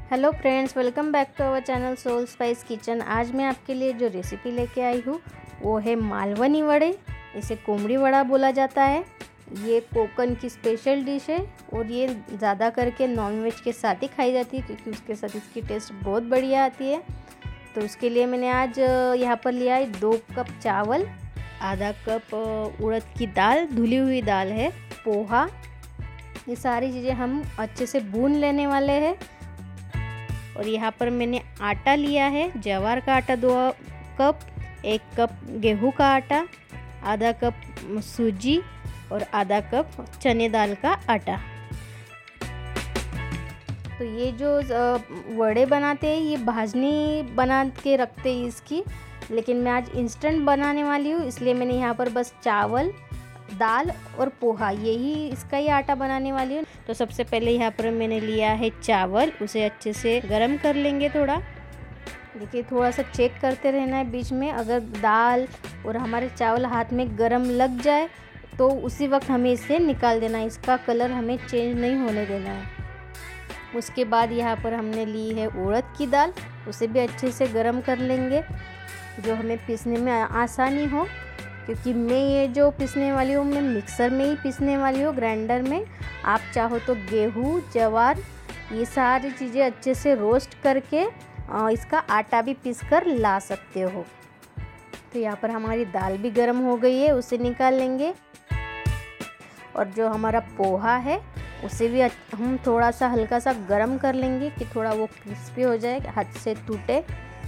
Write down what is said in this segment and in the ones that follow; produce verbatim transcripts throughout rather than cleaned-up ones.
Hello friends, welcome back to our channel soul spice kitchen. आज मैं आपके लिए जो रेसिपी लेके आई हूँ वो है मालवनी वड़े। इसे कोमड़ी वड़ा बोला जाता है। ये कोकन की स्पेशल डिश है और ये ज़्यादा करके नॉनवेज के साथ ही खाई जाती है क्योंकि उसके साथ इसकी टेस्ट बहुत बढ़िया आती है। तो उसके लिए मैंने आज यहाँ पर लिया है दो कप चावल, आधा कप उड़द की दाल, धुली हुई दाल है, पोहा। ये सारी चीज़ें हम अच्छे से भून लेने वाले हैं। और यहाँ पर मैंने आटा लिया है, ज्वार का आटा दो कप, एक कप गेहूं का आटा, आधा कप सूजी और आधा कप चने दाल का आटा। तो ये जो वड़े बनाते हैं ये भाजनी बना के रखते हैं इसकी, लेकिन मैं आज इंस्टेंट बनाने वाली हूँ, इसलिए मैंने यहाँ पर बस चावल, दाल और पोहा, यही इसका ही आटा बनाने वाली हूँ। तो सबसे पहले यहाँ पर मैंने लिया है चावल, उसे अच्छे से गरम कर लेंगे। थोड़ा देखिए, थोड़ा सा चेक करते रहना है बीच में। अगर दाल और हमारे चावल हाथ में गरम लग जाए तो उसी वक्त हमें इसे निकाल देना है, इसका कलर हमें चेंज नहीं होने देना है। उसके बाद यहाँ पर हमने ली है उड़द की दाल, उसे भी अच्छे से गरम कर लेंगे जो हमें पीसने में आसानी हो, क्योंकि मैं ये जो पीसने वाली हूँ मैं मिक्सर में ही पीसने वाली हूँ, ग्राइंडर में। आप चाहो तो गेहूँ, ज्वार, ये सारी चीज़ें अच्छे से रोस्ट करके इसका आटा भी पीस कर ला सकते हो। तो यहाँ पर हमारी दाल भी गर्म हो गई है, उसे निकाल लेंगे। और जो हमारा पोहा है उसे भी हम थोड़ा सा हल्का सा गर्म कर लेंगे कि थोड़ा वो क्रिस्पी हो जाए, हाथ से टूटे।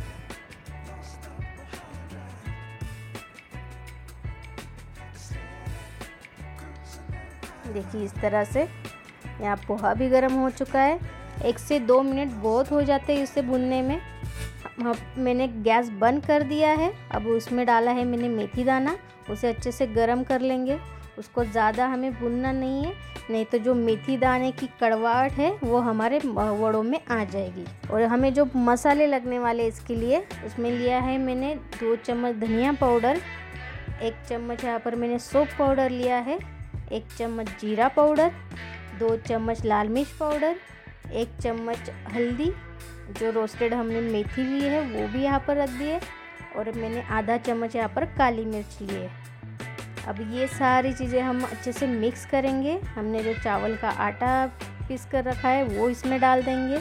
देखिए इस तरह से यहाँ पोहा भी गर्म हो चुका है। एक से दो मिनट बहुत हो जाते हैं इसे भूनने में। मैंने गैस बंद कर दिया है। अब उसमें डाला है मैंने मेथी दाना, उसे अच्छे से गर्म कर लेंगे। उसको ज़्यादा हमें भूनना नहीं है, नहीं तो जो मेथी दाने की कड़वाहट है वो हमारे वड़ों में आ जाएगी। और हमें जो मसाले लगने वाले इसके लिए, उसमें लिया है मैंने दो चम्मच धनिया पाउडर, एक चम्मच यहाँ पर मैंने सौंफ पाउडर लिया है, एक चम्मच जीरा पाउडर, दो चम्मच लाल मिर्च पाउडर, एक चम्मच हल्दी, जो रोस्टेड हमने मेथी ली है वो भी यहाँ पर रख दिए, और मैंने आधा चम्मच यहाँ पर काली मिर्च ली है। अब ये सारी चीज़ें हम अच्छे से मिक्स करेंगे। हमने जो चावल का आटा पीस कर रखा है वो इसमें डाल देंगे।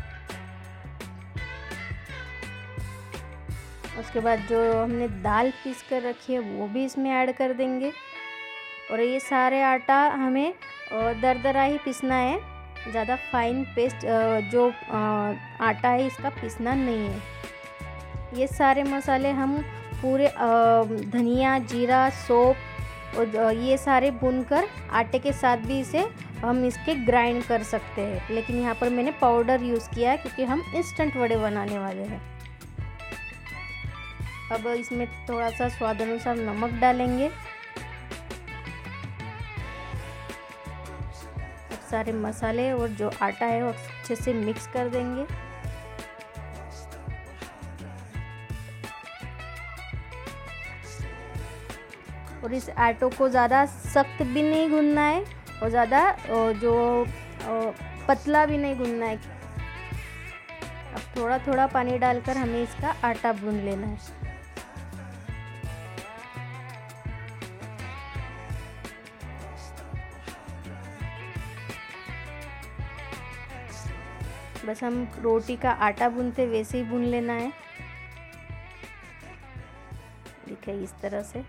उसके बाद जो हमने दाल पीस कर रखी है वो भी इसमें ऐड कर देंगे। और ये सारे आटा हमें दरदरा ही पीसना है, ज़्यादा फाइन पेस्ट जो आटा है इसका पीसना नहीं है। ये सारे मसाले हम पूरे धनिया, जीरा, सौंफ और ये सारे भूनकर आटे के साथ भी इसे हम इसके ग्राइंड कर सकते हैं, लेकिन यहाँ पर मैंने पाउडर यूज़ किया है क्योंकि हम इंस्टेंट वड़े बनाने वाले हैं। अब इसमें थोड़ा सा स्वाद अनुसार नमक डालेंगे। सारे मसाले और जो आटा है वो अच्छे से मिक्स कर देंगे। और इस आटो को ज़्यादा सख्त भी नहीं गूंदना है और ज़्यादा जो पतला भी नहीं गूंदना है। अब थोड़ा थोड़ा पानी डालकर हमें इसका आटा गूंद लेना है। बस हम रोटी का आटा भूनते वैसे ही भून लेना है। देखिए इस तरह से।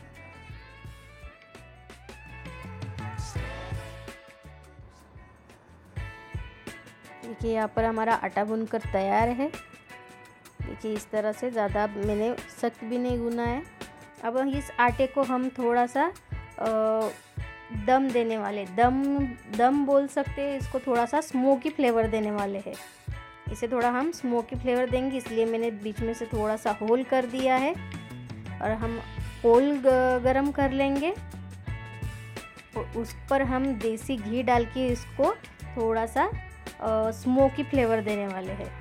देखिए यहाँ पर हमारा आटा भूनकर तैयार है। देखिए इस तरह से, ज़्यादा मैंने सख्त भी नहीं गूना है। अब इस आटे को हम थोड़ा सा आ, दम देने वाले, दम दम बोल सकते हैं इसको, थोड़ा सा स्मोकी फ्लेवर देने वाले हैं। इसे थोड़ा हम स्मोकी फ्लेवर देंगे, इसलिए मैंने बीच में से थोड़ा सा होल कर दिया है। और हम होल गरम कर लेंगे और उस पर हम देसी घी डाल के इसको थोड़ा सा स्मोकी फ्लेवर देने वाले हैं।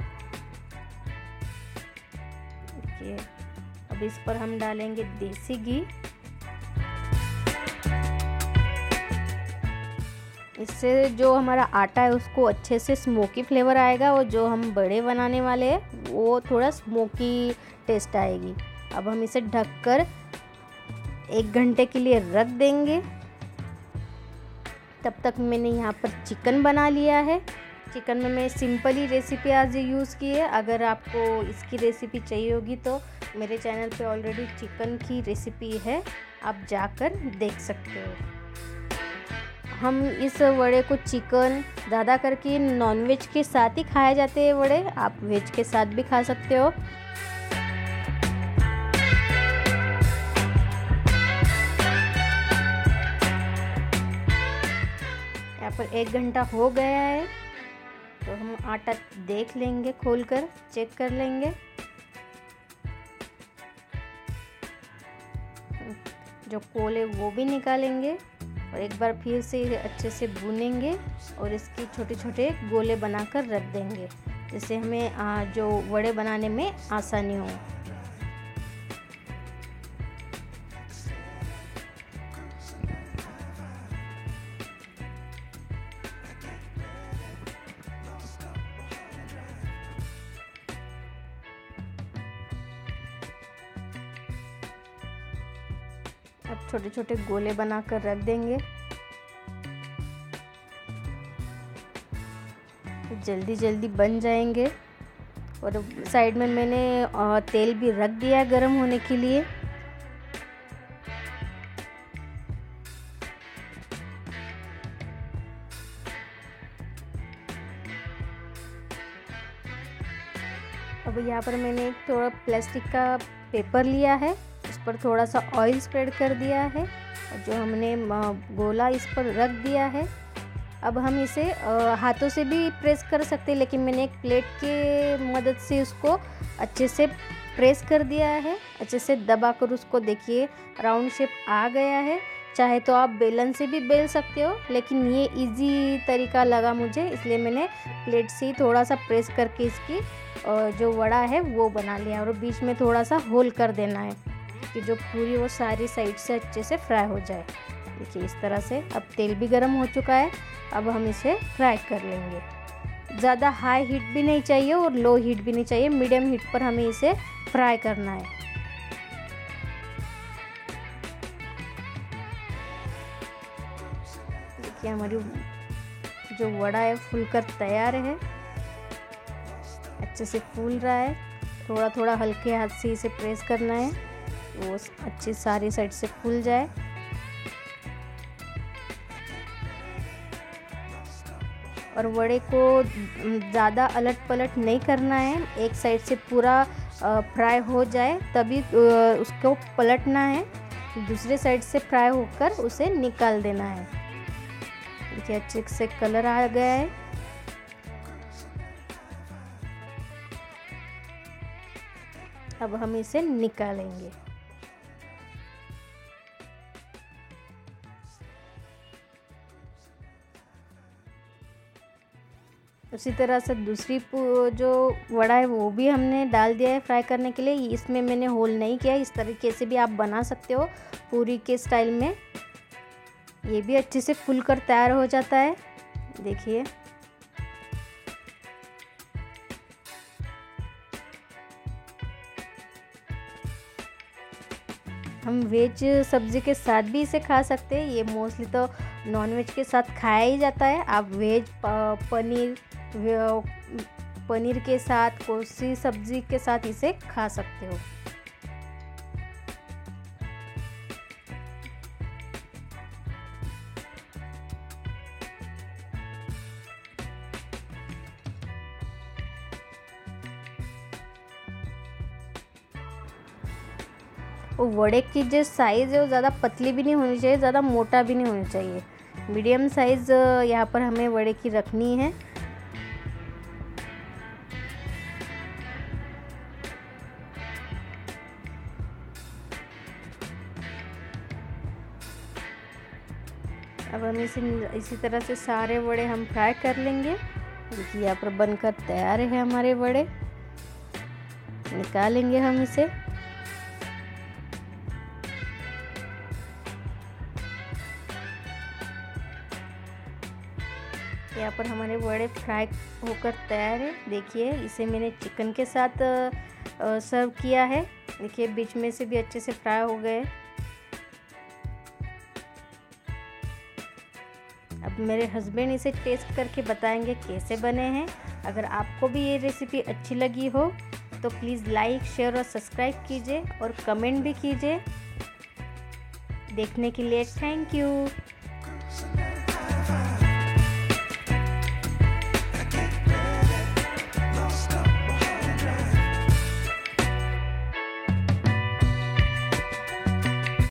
देखिए अब इस पर हम डालेंगे देसी घी। इससे जो हमारा आटा है उसको अच्छे से स्मोकी फ्लेवर आएगा और जो हम बड़े बनाने वाले हैं वो थोड़ा स्मोकी टेस्ट आएगी। अब हम इसे ढककर एक घंटे के लिए रख देंगे। तब तक मैंने यहाँ पर चिकन बना लिया है। चिकन में मैं सिंपल ही रेसिपी आज यूज़ की है। अगर आपको इसकी रेसिपी चाहिए होगी तो मेरे चैनल पे ऑलरेडी चिकन की रेसिपी है, आप जाकर देख सकते हो। हम इस वड़े को चिकन ज़्यादा करके नॉनवेज के साथ ही खाए जाते हैं वड़े, आप वेज के साथ भी खा सकते हो। यहाँ पर एक घंटा हो गया है तो हम आटा देख लेंगे, खोलकर चेक कर लेंगे। जो कोल है वो भी निकालेंगे और एक बार फिर से अच्छे से भूनेंगे और इसके छोटे छोटे गोले बनाकर रख देंगे, जिससे हमें जो वड़े बनाने में आसानी हो। अब छोटे छोटे गोले बनाकर रख देंगे। जल्दी जल्दी बन जाएंगे। और साइड में मैंने तेल भी रख दिया गरम होने के लिए। अब यहाँ पर मैंने एक थोड़ा प्लास्टिक का पेपर लिया है, उस पर थोड़ा सा ऑयल स्प्रेड कर दिया है और जो हमने गोला इस पर रख दिया है। अब हम इसे हाथों से भी प्रेस कर सकते हैं, लेकिन मैंने एक प्लेट के मदद से उसको अच्छे से प्रेस कर दिया है। अच्छे से दबाकर उसको देखिए राउंड शेप आ गया है। चाहे तो आप बेलन से भी बेल सकते हो, लेकिन ये इजी तरीका लगा मुझे, इसलिए मैंने प्लेट से ही थोड़ा सा प्रेस करके इसकी जो वड़ा है वो बना लिया। और बीच में थोड़ा सा होल कर देना है कि जो पूरी वो सारी साइड से अच्छे से फ्राई हो जाए। देखिए इस तरह से। अब तेल भी गर्म हो चुका है, अब हम इसे फ्राई कर लेंगे। ज़्यादा हाई हीट भी नहीं चाहिए और लो हीट भी नहीं चाहिए, मीडियम हीट पर हमें इसे फ्राई करना है। देखिए हमारी जो वड़ा है फूलकर तैयार है, अच्छे से फूल रहा है। थोड़ा थोड़ा हल्के हाथ से इसे प्रेस करना है, वो अच्छी सारी साइड से फूल जाए। और वड़े को ज़्यादा अलट पलट नहीं करना है, एक साइड से पूरा फ्राई हो जाए तभी उसको पलटना है। दूसरे साइड से फ्राई होकर उसे निकाल देना है। देखिए अच्छे से कलर आ गया है। अब हम इसे निकालेंगे। उसी तरह से दूसरी जो वड़ा है वो भी हमने डाल दिया है फ्राई करने के लिए। इसमें मैंने होल नहीं किया, इस तरीके से भी आप बना सकते हो पूरी के स्टाइल में। ये भी अच्छे से फूल कर तैयार हो जाता है। देखिए हम वेज सब्ज़ी के साथ भी इसे खा सकते हैं। ये मोस्टली तो नॉनवेज के साथ खाया ही जाता है। आप वेज पनीर पनीर के साथ, कोई सब्ज़ी के साथ इसे खा सकते हो। वो वड़े की जो साइज़ है वो ज़्यादा पतली भी नहीं होनी चाहिए, ज़्यादा मोटा भी नहीं होनी चाहिए। मीडियम साइज़ यहाँ पर हमें वड़े की रखनी है। अब हम इसे इसी तरह से सारे वड़े हम फ्राई कर लेंगे। देखिए यहाँ पर बनकर तैयार है हमारे वड़े। निकालेंगे हम इसे। यहाँ पर हमारे वड़े फ्राई होकर तैयार है। देखिए इसे मैंने चिकन के साथ सर्व किया है। देखिए बीच में से भी अच्छे से फ्राई हो गए। अब मेरे हस्बैंड इसे टेस्ट करके बताएंगे कैसे बने हैं। अगर आपको भी ये रेसिपी अच्छी लगी हो तो प्लीज़ लाइक शेयर और सब्सक्राइब कीजिए और कमेंट भी कीजिए। देखने के लिए थैंक यू।